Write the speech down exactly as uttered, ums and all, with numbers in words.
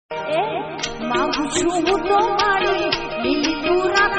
એ માગું છું હું તો મારી લીલી તું રાખ